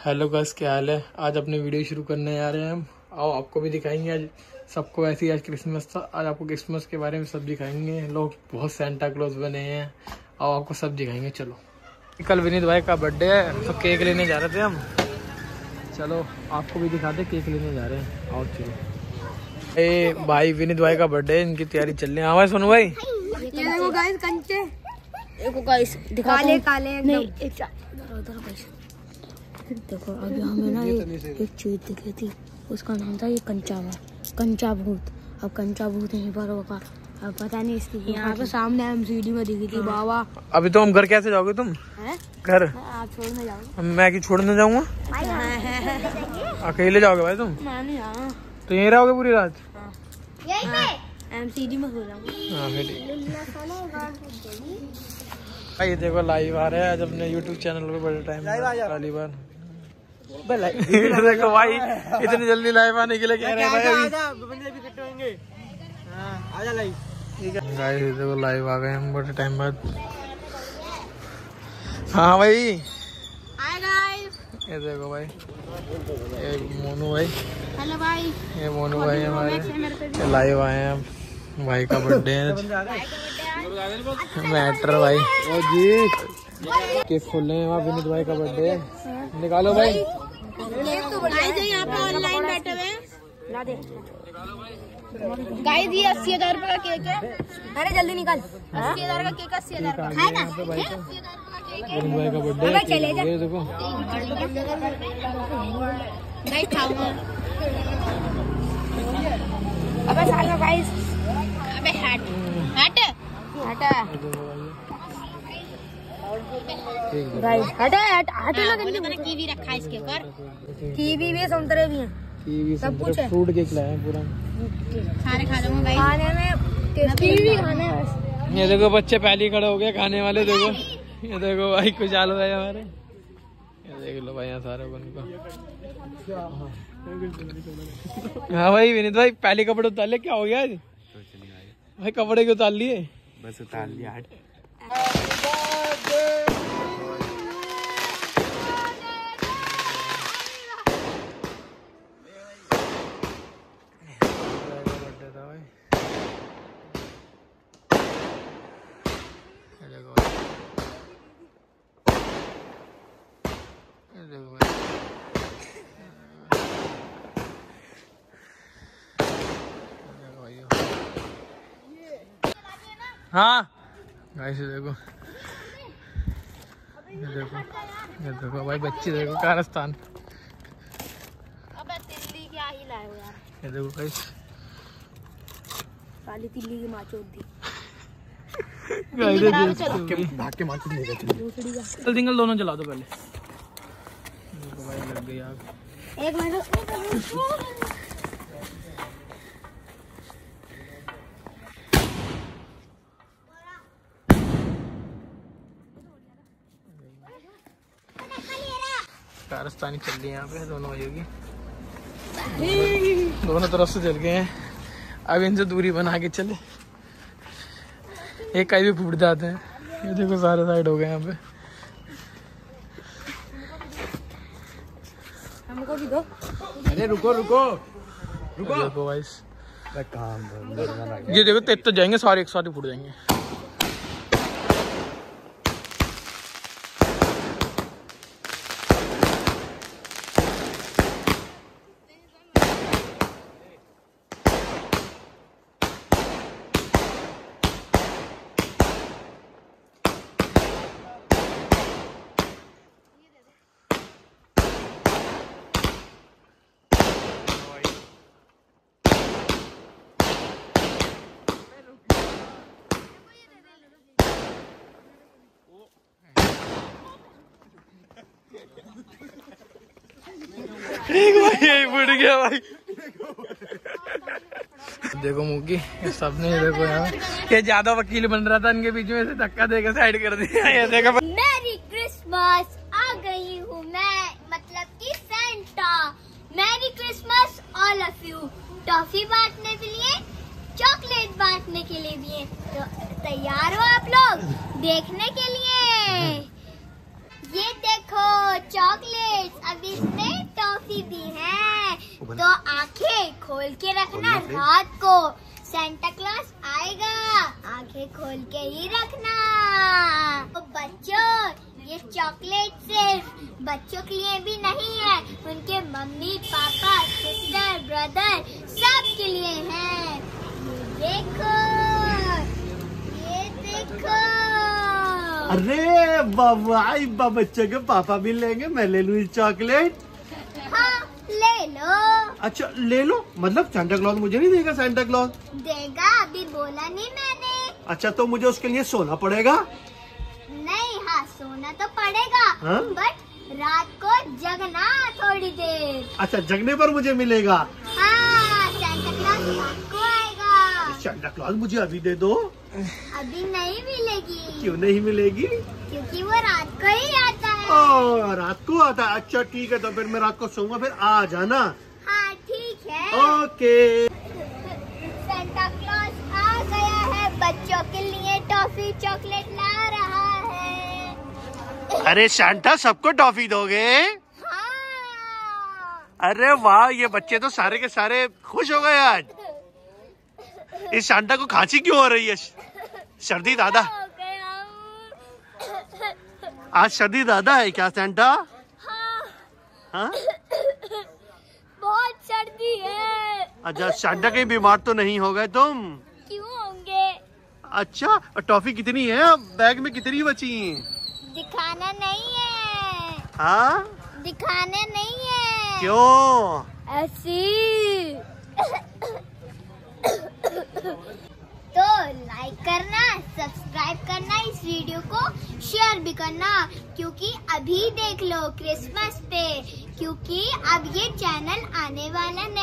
Hello guys, क्या हाल है। आज अपनी वीडियो शुरू करने जा रहे हैं हम। आओ आपको भी दिखाएंगे आज सबको। ऐसे ही आज क्रिसमस था, आज आपको क्रिसमस के बारे में सब दिखाएंगे। लोग बहुत सेंटा क्लॉज बने हैं। आओ आपको सब दिखाएंगे। चलो, कल विनीत भाई का बर्थडे है तो केक लेने जा रहे थे हम। चलो आपको भी दिखाते, केक लेने जा रहे हैं। आओ चलो। ए भाई, विनीत भाई का बर्थडे है, इनकी तैयारी चल रही है। हाँ भाई सोनू भाई, ये देखो गाइस कंचे, देखो गाइस काले काले नहीं एक उधर गाइस देखो। अभी हमें ना एक चीज दिखी थी, उसका नाम था ये कंचा भूत। अब कंचा भूत यहीं पर होगा, अब पता नहीं इसकी। यहाँ पे सामने एमसीडी में दिखी थी बाबा। अभी तो हम घर कैसे जाओगे तुम? घर आप छोड़ने जाओगे? मैं कि छोड़ने जाऊंगा? अकेले जाओगे भाई तुम? मैं नहीं जाऊंगा। तो यहीं रहोगे पूरी रात? यहीं पे एमसीडी में सो जाऊंगा। हाँ फिर ये देखो लाइव आ रहा है आज अपने YouTube चैनल पे। बड़े टाइम पहली बार देखो भाई, इतनी जल्दी लाइव आने के लिए कह रहे हैं भाई। आजा लाइव। ठीक है गाइस, देखो लाइव आ गए हम बड़े टाइम बाद। हाँ भाई, हाय गाइस। ये देखो भाई, ये मोनू भाई। हेलो भाई। ये मोनू भाई हमारे लाइव आए हैं। भाई का बर्थडे है। मैटर भाई जी केक खोल रहे हैं। वहाँ विनीत भाई का बर्थडे है, निकालो भाई। यहाँ पे ऑनलाइन बैठे हुए हैं गाइस। ये 80,000 रुपए का केक है। अरे जल्दी निकाल। 80,000 का केक, 80,000 का खाएगा। विनीत भाई का बर्थडे है, ये देखो गाइस खाऊंगा। अबे साला गाइस, अबे हट हट हट गाइस, हट ना। मैंने कीवी रखा है इसके ऊपर। कीवी भी, संतरे भी हैं, कीवी सब कुछ है। फ्रूट केक लाए हैं पूरा। सारे खा लूंगा गाइस। खाने में कीवी खाने है। ये देखो बच्चे पहले खड़े हो गए खाने वाले। देखो ये देखो भाई, कुछ आलू है हमारे। ये देख लो भाई, यहाँ सारे बन को। हाँ भाई विनीत भाई, पहले कपड़े उतार ले। क्या हो गया आज भाई? कपड़े क्यों उतार लिए? बस उतार लिया। हाँ गाइस, देखो ये देखो भाई, बच्चे देखो कारस्तान। अबे तिल्ली क्या ही लाए हो यार। ये देखो गाइस, काली तिल्ली की माँ चोद दी। भाग के मार नहीं गए। चल सिंगल दोनों चला दो पहले। देखो भाई लग गई आग। एक मिनट। कारस्तानी चल रही है यहाँ पे दोनों भाइयों की। दोनों तरफ से चल गए हैं। अब इनसे दूरी बना के चले, एक कहीं भी फूट जाते हैं। ये देखो सारे साइड हो गए यहाँ पे। हमको भी दो। अरे रुको देखो भाई, ये देखो तेज तो जाएंगे सारे, एक साथ ही फूट जाएंगे। यही फूट गया भाई। देखो मुकी सबने, देखो यहाँ ये ज्यादा वकील बन रहा था, इनके बीच में से धक्का देकर साइड कर दिया। ये देखो मैरी क्रिसमस, आ गई हूँ मैं, मतलब कि Santa. Merry Christmas all of you. Toffee बांटने के लिए, चॉकलेट बांटने के लिए भी है। तो तैयार हो आप लोग देखने के लिए? ये देखो चॉकलेट्स, अभी खोल। तो आंखें खोल के रखना, रात को सेंटा क्लॉज आएगा, आंखें खोल के ही रखना। तो बच्चों, ये चॉकलेट सिर्फ बच्चों के लिए भी नहीं है, उनके मम्मी पापा सिस्टर ब्रदर सब के लिए है। ये देखो। अरे बाबा, बच्चे के पापा भी लेंगे, मैं ले लूँ चॉकलेट? हाँ ले लो। अच्छा ले लो, मतलब सेंटा क्लॉज मुझे नहीं देगा? सेंटा क्लॉज देगा, अभी बोला नहीं मैंने। अच्छा तो मुझे उसके लिए सोना पड़ेगा? नहीं, हाँ सोना तो पड़ेगा, हाँ? बट रात को जगना थोड़ी देर। अच्छा जगने पर मुझे मिलेगा? हाँ, सेंटा क्लॉज रात को आएगा। सेंटा क्लॉज मुझे अभी दे दो। अभी नहीं मिलेगी। क्यों नहीं मिलेगी? क्योंकि वो रात को ही आता है। ओ, रात को आता है? अच्छा ठीक है, तो फिर मैं रात को सोऊंगा, फिर आ जाना। हाँ ठीक है। ओके। सेंटा क्लॉज आ गया है, बच्चों के लिए टॉफी चॉकलेट ला रहा है। अरे सेंटा सबको टॉफी दोगे? हाँ। अरे वाह, ये बच्चे तो सारे के सारे खुश हो गए आज। इस सेंटा को खांसी क्यों हो रही है? सर्दी ज्यादा? हो गया हूँ। आज सर्दी ज्यादा है क्या सेंटा? हाँ। हाँ? बहुत सर्दी है। अच्छा सेंटा कहीं बीमार तो नहीं हो गए तुम? क्यों होंगे? अच्छा, और टॉफी कितनी है? बैग में कितनी बची? दिखाना नहीं है। हाँ? दिखाने नहीं है। क्यों? ऐसी। तो लाइक करना, सब्सक्राइब करना, इस वीडियो को शेयर भी करना, क्योंकि अभी देख लो क्रिसमस पे, क्योंकि अब ये चैनल आने वाला